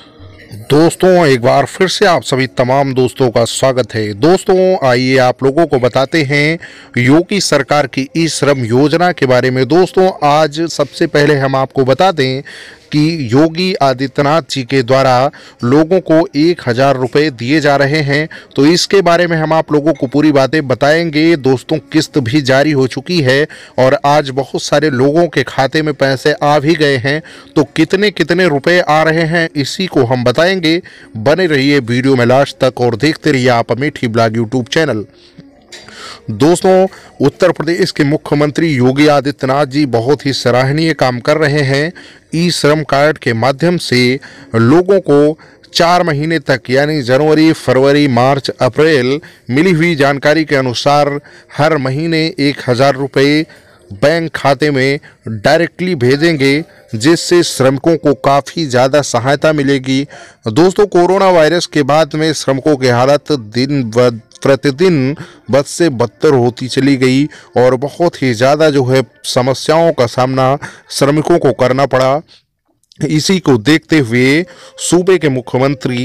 दोस्तों, एक बार फिर से आप सभी तमाम दोस्तों का स्वागत है। दोस्तों, आइए आप लोगों को बताते हैं योगी सरकार की ई श्रम योजना के बारे में। दोस्तों, आज सबसे पहले हम आपको बता दें कि योगी आदित्यनाथ जी के द्वारा लोगों को 1,000 रुपये दिए जा रहे हैं। तो इसके बारे में हम आप लोगों को पूरी बातें बताएंगे। दोस्तों, किस्त भी जारी हो चुकी है और आज बहुत सारे लोगों के खाते में पैसे आ भी गए हैं। तो कितने कितने रुपए आ रहे हैं इसी को हम बताएंगे। बने रहिए वीडियो में लास्ट तक और देखते रहिए आप अमेठी ब्लॉग यूट्यूब चैनल। दोस्तों, उत्तर प्रदेश के मुख्यमंत्री योगी आदित्यनाथ जी बहुत ही सराहनीय काम कर रहे हैं। ई श्रम कार्ड के माध्यम से लोगों को 4 महीने तक यानी जनवरी, फरवरी, मार्च, अप्रैल मिली हुई जानकारी के अनुसार हर महीने 1,000 रुपये बैंक खाते में डायरेक्टली भेजेंगे, जिससे श्रमिकों को काफ़ी ज़्यादा सहायता मिलेगी। दोस्तों, कोरोना वायरस के बाद में श्रमिकों की हालत दिन प्रतिदिन बद से बदतर होती चली गई और बहुत ही ज़्यादा जो है समस्याओं का सामना श्रमिकों को करना पड़ा। इसी को देखते हुए सूबे के मुख्यमंत्री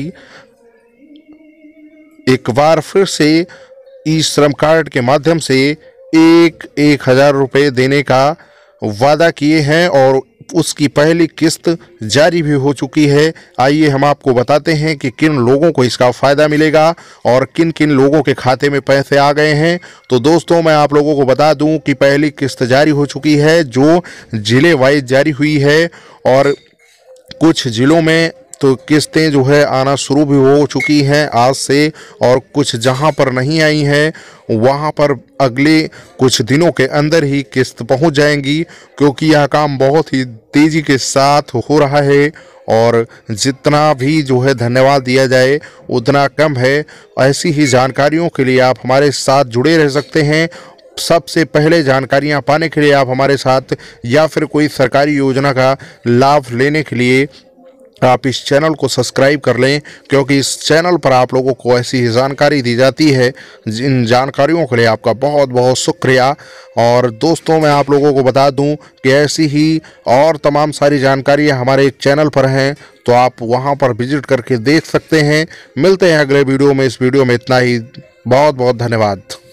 एक बार फिर से ई श्रम कार्ड के माध्यम से 1,000 रुपये देने का वादा किए हैं और उसकी पहली किस्त जारी भी हो चुकी है। आइए हम आपको बताते हैं कि किन लोगों को इसका फ़ायदा मिलेगा और किन किन लोगों के खाते में पैसे आ गए हैं। तो दोस्तों, मैं आप लोगों को बता दूं कि पहली किस्त जारी हो चुकी है, जो ज़िले वाइज जारी हुई है और कुछ ज़िलों में तो किस्तें जो है आना शुरू भी हो चुकी हैं आज से, और कुछ जहां पर नहीं आई हैं वहां पर अगले कुछ दिनों के अंदर ही किस्त पहुंच जाएंगी, क्योंकि यह काम बहुत ही तेज़ी के साथ हो रहा है और जितना भी जो है धन्यवाद दिया जाए उतना कम है। ऐसी ही जानकारियों के लिए आप हमारे साथ जुड़े रह सकते हैं। सबसे पहले जानकारियां पाने के लिए आप हमारे साथ या फिर कोई सरकारी योजना का लाभ लेने के लिए आप इस चैनल को सब्सक्राइब कर लें, क्योंकि इस चैनल पर आप लोगों को ऐसी ही जानकारी दी जाती है। इन जानकारियों के लिए आपका बहुत बहुत शुक्रिया। और दोस्तों, मैं आप लोगों को बता दूं कि ऐसी ही और तमाम सारी जानकारियां हमारे एक चैनल पर हैं, तो आप वहां पर विजिट करके देख सकते हैं। मिलते हैं अगले वीडियो में। इस वीडियो में इतना ही। बहुत बहुत धन्यवाद।